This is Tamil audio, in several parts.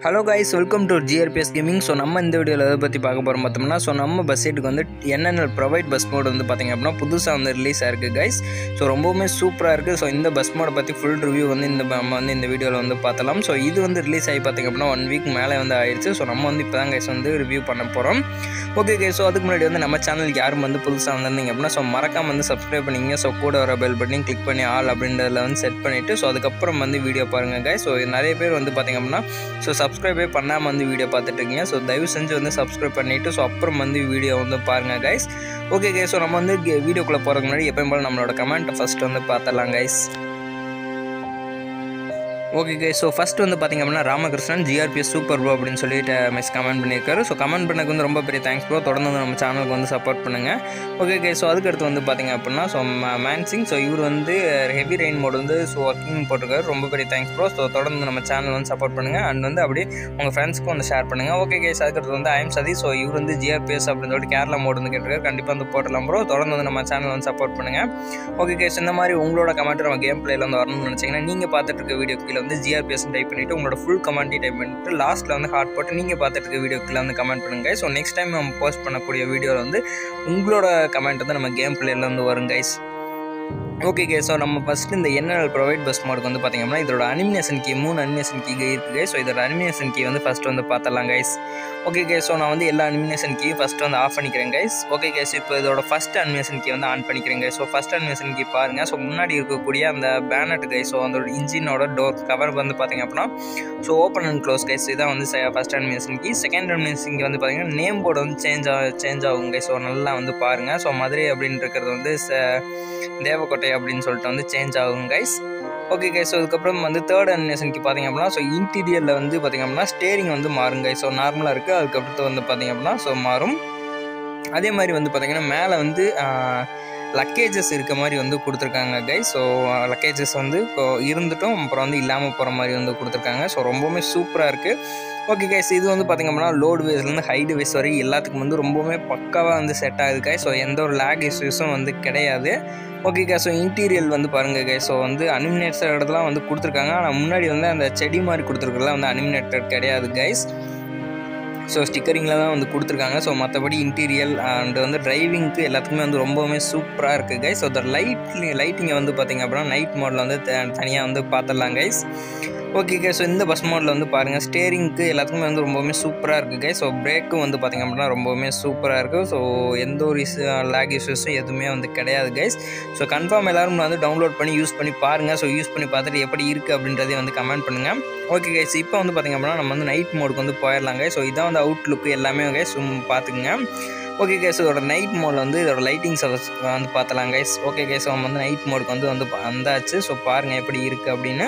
Hello guys, welcome to GRPS gaming. So நம்ம இந்த வீடியோவில் எதை பற்றி பார்க்க போகிறோம் பார்த்தோம்னா, ஸோ நம்ம பஸ் சைட்டுக்கு வந்து NNL ப்ரொவைட் பஸ் மோட் வந்து பார்த்திங்க அப்படின்னா புதுசாக வந்து ரிலீஸ் ஆயிருக்கு கைஸ். ஸோ ரொம்பவுமே சூப்பராக இருக்குது. ஸோ இந்த பஸ் மோடை பற்றி ஃபுல் ரிவ்யூ வந்து நம்ம வந்து இந்த வீடியோவில் வந்து பார்த்தலாம். ஸோ இது வந்து ரிலீஸ் ஆகி பார்த்திங்க அப்படின்னா 1 வீக் மேலே வந்து ஆயிடுச்சு. ஸோ நம்ம வந்து இப்போ தான் கைஸ் வந்து ரிவ்யூ பண்ண போகிறோம். ஓகே கைஸ், ஸோ அதுக்கு முன்னாடி வந்து நம்ம சேனலுக்கு யாரும் வந்து புதுசாக வந்திருந்தீங்க அப்படின்னா ஸோ மறக்காம வந்து சப்ஸ்கிரைப் பண்ணிங்க. ஸோ கூட வர பெல் பட்டனையும் கிளிக் பண்ணி ஆல் அப்படின்றதில் வந்து செட் பண்ணிவிட்டு ஸோ அதுக்கப்புறம் வந்து வீடியோ பாருங்கள் கைஸ். ஸோ நிறைய பேர் வந்து பார்த்திங்க அப்படின்னா ஸோ சப்ஸ்கிரைபே பண்ணாமல் வந்து வீடியோ பார்த்துட்டு இருக்கீங்க. ஸோ தயவு செஞ்சு வந்து சப்ஸ்கிரைப் பண்ணிவிட்டு ஸோ அப்புறம் வந்து வீடியோ வந்து பாருங்கள் கைஸ். ஓகே கைஸ், ஸோ நம்ம வந்து வீடியோக்குள்ளே போகிறதுக்கு முன்னாடி எப்பயும் போல நம்மளோட கமெண்ட்டை ஃபஸ்ட்டு வந்து பார்த்துடலாம் guys. Okay guys, so first வந்து பார்த்திங்க அப்படின்னா ராமகிருஷ்ணன் GRPS சூப்பர் ப்ரோ அப்படின்னு சொல்லிட்டு கமெண்ட் பண்ணியிருக்காரு. ஸோ கமெண்ட் பண்ணக்கு வந்து ரொம்ப பெரிய தேங்க்ஸ் ப்ரோ. தொடர்ந்து வந்து நம்ம சேனலுக்கு வந்து சப்போர்ட் பண்ணுங்கள். ஓகே கைஸ், ஸோ அதுக்கடுத்து வந்து பார்த்திங்க அப்படின்னா ஸோ மேன்சிங். ஸோ இவர் வந்து ஹெவி ரெயின் மோட் வந்து ஸோ ஒர்க்கிங் போட்டிருக்காரு. ரொம்ப பெரிய தேங்க்ஸ் ப்ரோ. ஸோ தொடர்ந்து நம்ம சேனல் வந்து சப்போர்ட் பண்ணுங்கள் அண்ட் வந்து அப்படியே உங்கள் ஃப்ரெண்ட்ஸ்க்கும் வந்து ஷேர் பண்ணுங்கள். ஓகே கைஸ், அதுக்கடுத்து வந்து ஐம் சதி. ஸோ இவர் வந்து GRPS அப்படின்னு சொல்லிட்டு கேரளா மோட் வந்து கேட்டிருக்காரு. கண்டிப்பாக வந்து போட்டலாம் ப்ரோ. தொடர்ந்து வந்து நம்ம சேனல் வந்து சப்போர்ட் பண்ணுங்கள். ஓகே கைஸ், இந்த மாதிரி உங்களோட கமெண்ட் நம்ம கேம் பிளேயில் வந்து வரணும்னு நினச்சிங்கன்னா நீங்கள் பார்த்துட்டு இருக்க வீடியோ கீழே வந்து GRPS டைப் பண்ணிவிட்டு உங்களோட ஃபுல் கமெண்ட்டையும் டைப் பண்ணிட்டு லாஸ்ட்டில் வந்து ஹார்ட் போட்டு நீங்கள் பார்த்துட்டு இருக்க வீடியோக்குள்ள வந்து கமெண்ட் பண்ணுங்கள். ஸோ நெக்ஸ்ட் டைம் நம்ம போஸ்ட் பண்ணக்கூடிய வீடியோவில் வந்து உங்களோட கமெண்ட் வந்து நம்ம கேம் பிளேயில் வந்து வரும் கைஸ். ஓகே கைஸ், ஸோ நம்ம ஃபஸ்ட்டு இந்த NNL ப்ரொவைட் பஸ் மோடுக்கு வந்து பார்த்திங்க அப்படின்னா இதோட அனிமினேஷன் கீ 3 அனிமினேஷன் கீ இருக்குது கைஸ். ஸோ இதோட அனிமினேஷன் கீ வந்து ஃபஸ்ட்டு வந்து பார்த்தலாம் கைஸ். ஓகே கைஸ், ஸோ நான் வந்து எல்லா அனிமினேஷன் கீ ஃபஸ்ட்டு வந்து ஆஃப் பண்ணிக்கிறேன் கைஸ். ஓகே கைஸ், இப்போ இதோட ஃபஸ்ட் அனிமினேஷன் கீ வந்து ஆன் பண்ணிக்கிறேன் guys. So first animation key பாருங்கள். ஸோ முன்னாடி இருக்கக்கூடிய அந்த பேனட் கைஸ். ஸோ அந்த இன்ஜினோட டோர் கவர் வந்து பார்த்திங்க அப்படின்னா so open and close guys. இதான் வந்து first animation key. Second animation key வந்து பார்த்திங்கன்னா நேம் போர்டு வந்து சேஞ்ச் ஆகும் கைஸ். ஸோ நல்லா வந்து பாருங்கள். ஸோ மதுரை அப்படின்னு இருக்கிறது வந்து தேவக்கோட்டை அப்படின்னு சொல்லிட்டு வந்து சேஞ்ச் ஆகும் கைஸ். ஓகே கைஸ், ஸோ அதுக்கப்புறம் வந்து தேர்ட் அனிமேஷனுக்கு பார்த்திங்க அப்படின்னா ஸோ இன்டீரியரில் வந்து பார்த்திங்க அப்படின்னா ஸ்டேரிங் வந்து மாறும் கைஸ். ஸோ நார்மலாக இருக்குது. அதுக்கப்புறத்து வந்து பார்த்திங்க அப்படின்னா ஸோ மாறும். அதே மாதிரி வந்து பார்த்திங்கன்னா மேலே வந்து லக்கேஜஸ் இருக்க மாதிரி வந்து கொடுத்துருக்காங்க கைஸ். ஸோ லக்கேஜஸ் வந்து இப்போ இருந்துட்டும் அப்புறம் வந்து இல்லாமல் போகிற மாதிரி வந்து கொடுத்துருக்காங்க. ஸோ ரொம்பவுமே சூப்பராக இருக்குது. ஓகே கைஸ், இது வந்து பார்த்திங்க அப்படின்னா லோடு வேஸ்லேருந்து ஹைடு வேஸ் வரைக்கும் எல்லாத்துக்கும் வந்து ரொம்பவுமே பக்காவாக வந்து செட் ஆகுது கைஸ். ஸோ எந்த ஒரு லேக் இஷ்யூஸும் வந்து கிடையாது. ஓகே கைஸ், ஸோ இன்டீரியல் வந்து பாருங்கள் கைஸ். ஸோ வந்து அனிமினேட்டட் இடத்துலாம் வந்து கொடுத்துருக்காங்க. ஆனால் முன்னாடி வந்து அந்த செடி மாதிரி கொடுத்துருக்கலாம் வந்து அனிமினேட்டட் கிடையாது கைஸ். ஸோ ஸ்டிக்கரிங்கில் தான் வந்து கொடுத்துருக்காங்க. ஸோ மற்றபடி இன்டீரியல் அண்ட் வந்து டிரைவிங்க்கு எல்லாத்துக்குமே வந்து ரொம்பவுமே சூப்பராக இருக்குது கைஸ். ஸோ அந்த லைட்டிங்கை வந்து பார்த்திங்க அப்படின்னா நைட் மோடில் வந்து தனியாக வந்து பார்த்துடலாம் கைஸ். ஓகே கைஸ், ஸோ இந்த பஸ் மோடில் வந்து பாருங்கள் ஸ்டேரிங்க்கு எல்லாத்துக்குமே வந்து ரொம்பவுமே சூப்பராக இருக்குது கைஸ். ஸோ பிரேக்கும் வந்து பார்த்திங்க அப்படின்னா ரொம்பவுமே சூப்பராக இருக்குது. ஸோ எந்த ஒரு லேக் இஷ்யூஸும் எதுவுமே வந்து கிடையாது கைஸ். ஸோ கன்ஃபார்ம் எல்லோரும் வந்து டவுன்லோட் பண்ணி யூஸ் பண்ணி பாருங்கள். ஸோ யூஸ் பண்ணி பார்த்துட்டு எப்படி இருக்குது அப்படின்றதையும் வந்து கமெண்ட் பண்ணுங்கள். ஓகே கைஸ், இப்போ வந்து பார்த்திங்க அப்படின்னா நம்ம வந்து நைட் மோடுக்கு வந்து போயிடலாங்க. ஸோ இதான் வந்து அவுட்லுக்கு எல்லாமே கைஸ் பார்த்துக்குங்க. ஓகே கைஸ், இதோட நைட் மோடில் வந்து இதோட லைட்டிங்ஸை வந்து பார்த்தலாம் கைஸ். ஓகே கைஸ், நம்ம வந்து நைட் மோடுக்கு வந்து வந்தாச்சு. ஸோ பாருங்கள் எப்படி இருக்குது அப்படின்னு.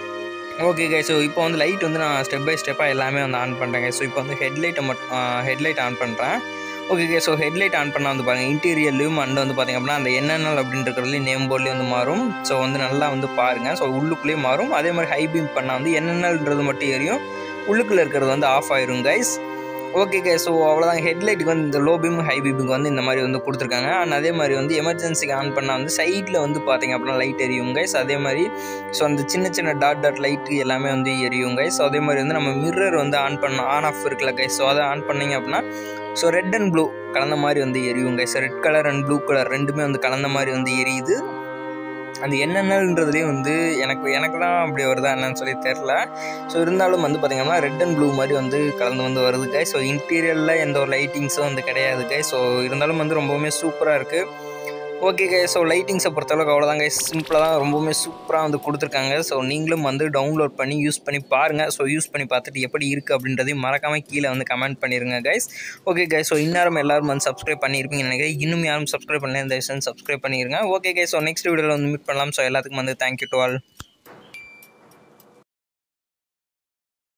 ஓகே கைஸ், ஸோ இப்போ வந்து லைட் வந்து நான் ஸ்டெப் பை ஸ்டெப்பாக எல்லாமே வந்து ஆன் பண்ணுறேன் கைஸ். ஸோ இப்போ வந்து ஹெட்லைட் ஆன் பண்ணுறேன். Okay guys, so headlight on பண்ணால் வந்து பாருங்கள் இன்டீரியர்லையும் அண்ட் வந்து பார்த்திங்க அப்படின்னா அந்த NNL அப்படின்றதுலேயும் நேம் போர்ட்லேயும் வந்து மாறும். ஸோ வந்து நல்லா வந்து பாருங்கள். ஸோ உள்ளுக்குள்ளேயும் மாறும். அதே மாதிரி ஹை பீம் பண்ணால் வந்து NNLன்றது மட்டும் எரியும், உள்ளுக்குள்ளே இருக்கிறது வந்து ஆஃப் ஆயிரும் கைஸ். ஓகே கைஸ், ஸோ அவ்வளோதான். ஹெட்லைட்டுக்கு வந்து இந்த லோ பீம் ஹை பீமுக்கு வந்து இந்த மாதிரி வந்து கொடுத்துருக்காங்க. அண்ட் அதே மாதிரி வந்து எமர்ஜென்சிக்கு ஆன் பண்ணால் வந்து சைடில் வந்து பார்த்திங்க அப்படின்னா லைட் எரியும் கைஸ். அதே மாதிரி ஸோ அந்த சின்ன சின்ன டாட் லைட்டு எல்லாமே வந்து எரியும் கைஸ். ஸோ அதே மாதிரி வந்து நம்ம மிரர் வந்து ஆன் ஆஃப் இருக்குல்ல கைஸ். ஸோ அதை ஆன் பண்ணிங்க அப்படின்னா ஸோ ரெட் அண்ட் ப்ளூ கலந்த மாதிரி வந்து எரியும் guys. Red colour and blue colour ரெண்டுமே வந்து கலந்த மாதிரி வந்து எரியுது. அந்த NNLன்றதுலேயும் வந்து எனக்கு தான் அப்படி வருதா என்னன்னு சொல்லி தெரில. ஸோ இருந்தாலும் வந்து பார்த்திங்கன்னா ரெட் அண்ட் ப்ளூ மாதிரி வந்து கலந்து வந்து வருது கைஸ். ஸோ இன்டீரியரில் எந்த ஒரு லைட்டிங்ஸும் வந்து கிடையாது கைஸ். ஸோ இருந்தாலும் வந்து ரொம்பவுமே சூப்பராக இருக்குது. ஓகே கைஸ், ஸோ லைட்டிங்ஸை பொறுத்தளவுக்கு அவ்வளோதான் கைஸ். சிம்பிளாக தான் ரொம்பவுமே சூப்பராக வந்து கொடுத்துருக்காங்க. ஸோ நீங்களும் வந்து டவுன்லோட் பண்ணி யூஸ் பண்ணி பாருங்கள். ஸோ யூஸ் பண்ணி பார்த்துட்டு எப்படி இருக்குது அப்படின்றதையும் மறக்காமல் கீழே வந்து கமெண்ட் பண்ணிடுங்க கைஸ். ஓகே கைஸ், ஸோ இந்நேரம் எல்லோரும் வந்து சப்ஸ்கிரைப் பண்ணியிருப்பீங்கன்னு நினைக்கிறேன். இன்னும் யாரும் சப்ஸ்கிரைப் பண்ணல இந்த விஷயம் சப்ஸ்கிரைப் பண்ணிடுங்க. ஓகே கைஸ், ஸோ நெக்ஸ்ட் வீடியோவில் வந்து மீட் பண்ணலாம். ஸோ எல்லாத்துக்கும் வந்து தேங்க்யூ டு ஆல்.